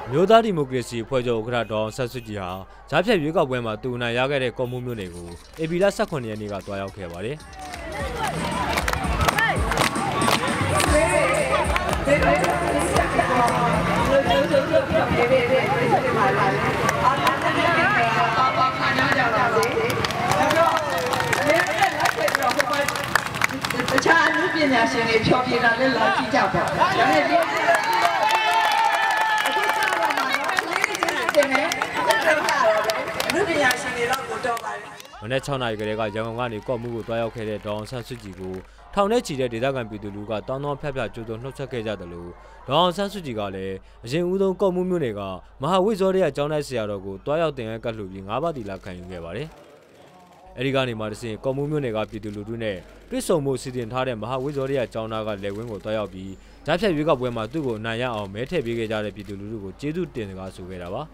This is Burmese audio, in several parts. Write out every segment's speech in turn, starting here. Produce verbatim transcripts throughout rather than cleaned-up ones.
မျိုးသားဒီမိုကရေစီဖွဲ့ချုပ်ဥက္ကဋ္ဌဒေါ်ဆန်းစုကြည်ဟာဂျားဖြတ်ရွေးကောက်ပွဲမှာတူနိုင်ရခဲ့တဲ့ကော်မှုမျိုးတွေကိုဧပြီလ十九ရက်နေ့ကတွားရောက်ခဲ့ပါတယ်တခြားအမှုပညာရှင်တွေဖြောပြတာလည်းလာကြည့်ကြပါဒါနဲ့ဒီအခုစတော့မှာတော့လေးလေးချင်းတင်နေတော့တာတော့အမှုပညာရှင်တွေတော့ကိုတော့ပါတယ်မနေ့၆နာရီကလေးကရန်ကုန်ကနေကော့မှုကိုတွားရောက်ခဲ့တဲ့ဒေါ်အောင်ဆန်းစုကြည်ကိုထောင်ထဲချီတဲ့ဒေသခံပြည်သူလူကတောင်းတောင်းဖျက်ဖျက်ကြိုးတုံနှုတ်ဆက်ခဲ့ကြတယ်လို့ဒေါ်အောင်ဆန်းစုကြည်ကလည်းအရင်ဦးဆုံးကော့မှုမြို့နယ်ကမဟာဝိဇ္ဇောရရဲ့ကျောင်းတိုက်ဆရာတော်ကိုတွားရောက်တင်ရကတ်လှူပြီးငါးပါးတီလာခံယူခဲ့ပါတယ်အဲဒီကနေမှတစဉ်ကော်မှုမြို့နယ်ကပြည်သူလူထုနဲ့တွစ်ဆုံမှုစီစဉ်ထားတဲ့မဟာဝိဇ္ဇောရရဲ့ကျောင်းသားကလက်ဝင်းကိုတွားရောက်ပြီးဓာတ်ဖြတ်ရွေးကောက်ပွဲမှာသူ့ကိုအနိုင်ရအောင်မဲထည့်ပေးခဲ့ကြတဲ့ပြည်သူလူထုကိုကျေးဇူးတင်စကားဆိုခဲ့တာပါ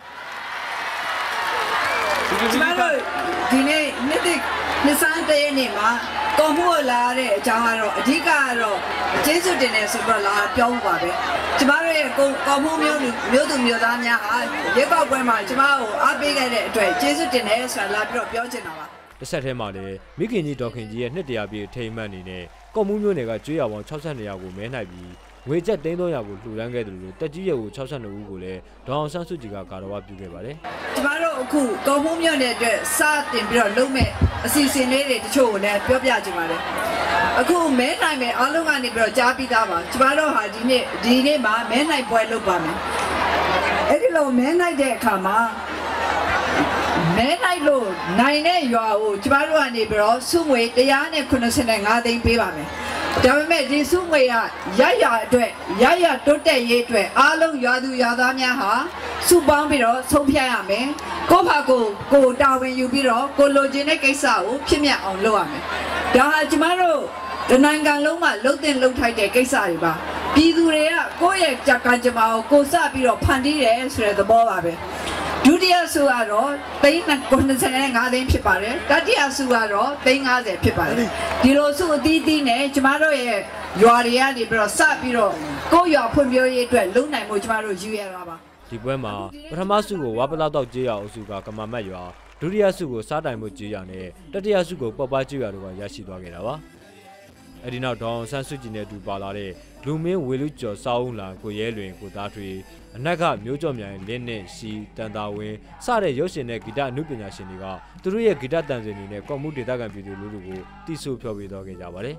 ကျမတို့ဒီနေ့နေ့တစ်နှစ်ဆန်းတရက်နေ့မှာကော်မှုလာတဲ့အကြောင်းကတော့အဓိကကတော့ကျေးဇူးတင်တယ်ဆိုတော့လာပြောဖို့ပါပဲကျမတို့ရဲ့ကော်မှုမျိုးမျိုးသူမျိုးသားများဟာရွေးကောက်ပွဲမှာကျမကိုအားပေးခဲ့တဲ့အတွက်ကျေးဇူးတင်တယ်ဆိုတာလာပြီးတော့ပြောချင်တာပါတစ်ဆက်ထဲမှာလည်းမိခင်ကြီးဒေါခင်ကြီးရဲ့နှစ်တရာပြည့်ထိမ်းမှတ်အနေနဲ့ကော်မှုမျိုးနယ်ကကျွေးရပေါင်း၆၂ရာကိုမဲနိုင်ပြီးငွေကျပ်तीन सौရာကိုလှူဒန်းခဲ့တယ်လို့တက်ကြီးရဲကို၆၂ဦးကိုလည်းဒေါအောင်ဆန်းစုကြည်ကကာရဝပြုခဲ့ပါတယ်ကျမတို့အခုကော်မှုမျိုးနယ်အတွက်စတင်ပြီးတော့လုံးမဲ့အစီအစဉ်လေးတွေတချို့ကိုလည်းပြောပြချင်ပါတယ်အခုမဲနိုင်မယ်အားလုံးကနေပြီးတော့ကြားပြီးသားပါကျမတို့ဟာဒီနေ့ဒီနေ့မှာမဲနိုင်ပွဲလုပ်ပါမယ်အဲ့ဒီလိုမဲနိုင်တဲ့အခါမှာမဲနိုင်လို့နိုင်တဲ့ရွာကိုကျမတို့ကနေပြီးတော့စုငွေone hundred eighty-fiveသိန်းပေးပါမယ်ဒါပေမဲ့ဒီစုငွေကရရအတွက်ရရတိုးတက်ရေးအတွက်အားလုံးရွာသူရွာသားများဟာစုပေါင်းပြီးတော့ဆုံးဖြတ်ရမယ်ကိုယ့်ဘာကိုကိုတာဝန်ယူပြီးတော့ကိုလိုချင်တဲ့ကိစ္စကိုဖြစ်မြတ်အောင်လုပ်ရမယ်ဒါဟာကျမတို့ဒီနိုင်ငံလုံးမှာလှုပ်တင်လှုပ်ထိုက်တဲ့ကိစ္စတွေပါပြည်သူတွေကကိုယ့်ရဲ့ကြံကံကြမ္မာကိုကိုစပြီးတော့ဖန်တီးတယ်ဆိုတဲ့သဘောပါပဲဒုတိယစုကတော့သိန်းninety-fiveသိန်းဖြစ်ပါတယ်တတိယစုကတော့သိန်းfiftyဖြစ်ပါတယ်ဒီလိုစုအသီးသီးနဲ့ကျမတို့ရဲ့ရွာတွေကနေပြီးတော့စပြီးတော့ကိုယ့်ရွာဖွံ့ဖြိုးရေးအတွက်လုံနိုင်မှုကျမတို့ယူရတာပါဒီပွဲမှာပထမစုကိုဝါပလောက်တော့ကျေးရွာအုပ်စုကကမာမတ်ရွာဒုတိယစုကိုစားတိုင်မှုကျေးရွာနဲ့တတိယစုကိုပော့ပါကျေးရွာတို့ကရရှိသွားခဲ့တာပါအဲဒီနောက်ဒေါအောင်ဆန်းစုကြည်နဲ့အတူပါလာတဲ့လူမင်းဝေလူကျော်စောင်းလာကိုရဲလွင်ကိုသားထွေအနက်ကမျိုးကျော်မြိုင်လင်းနဲ့ရှီတန်တာဝင်းစတဲ့ရုပ်ရှင်နဲ့ဂီတအမှုပညာရှင်တွေကသူတို့ရဲ့ဂီတတန်စင်တွေနဲ့ကော်မှုဒေသခံပြည်သူလူထုကိုတိဆိုဖျော်ပြသွားခဲ့ကြပါတယ်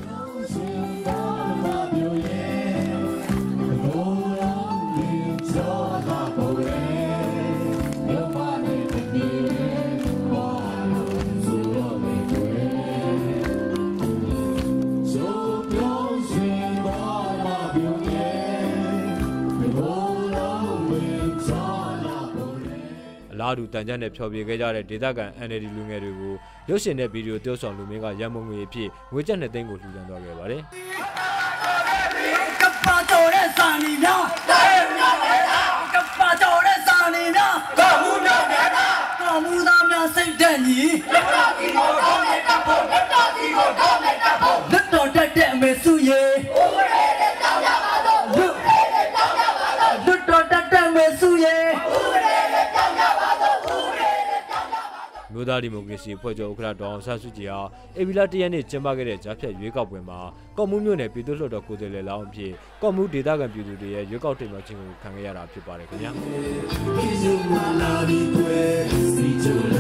လာဒူတန်ကြမ်းနဲ့ဖျော်ပြခဲ့ကြတဲ့ဒေသခံ N L D လူငယ်တွေကိုရုပ်ရှင်နဲ့ဗီဒီယိုတိုးဆောင်လူမင်းကရန်မုံငွေအဖြစ်ငွေကျပ်နှစ်သိန်းကိုလှူဒါန်းသွားခဲ့ပါတယ်။ကပ္ပါတော်တဲ့စာနီနာကပ္ပါတော်တဲ့စာနီနာကော်မှုများများကော်မှုသားများစိတ်တက်ညီလက်တော်ဒီကိုတော့နဲ့တပ်ဖို့လက်တော်ဒီကိုတော့နဲ့တပ်ဖို့လက်တော်တက်တဲ့အမေစုရေဦးရဲတဲ့တောင်းရပါတော့ဦးရဲတဲ့တောင်းရပါတော့လက်တော်တက်တဲ့အမေစုရေမျိုးသားဒီမိုကရေစီဖွဲ့ချုပ်ဥက္ကဋ္ဌဒေါအောင်ဆန်းစုကြည်ဟာဧပြီလတရက်နေ့ကျင်းပခဲ့တဲ့ကြားဖြတ်ရွေးကောက်ပွဲမှာကော့မှုမြို့နယ်ပြည်သူ့လွှတ်တော်ကိုယ်စားလှယ်လောင်းအဖြစ်ကော့မှုဒေသခံပြည်သူတွေရဲ့ရွေးကောက်တင်မြှောက်ခြင်းကိုခံခဲ့ရတာဖြစ်ပါတယ်ခင်ဗျာ